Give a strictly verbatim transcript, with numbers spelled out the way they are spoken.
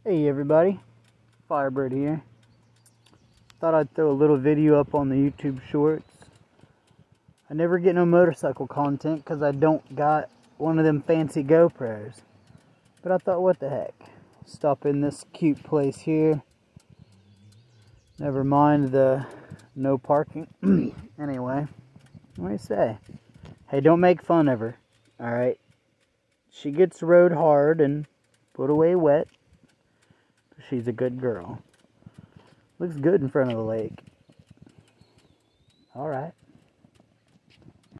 Hey everybody, Firebird here. Thought I'd throw a little video up on the YouTube shorts. I never get no motorcycle content because I don't got one of them fancy GoPros. But I thought, what the heck? Stop in this cute place here. Never mind the no parking. Anyway, what do you say? Hey, don't make fun of her, alright? She gets rode hard and put away wet. She's a good girl. Looks good in front of the lake. Alright.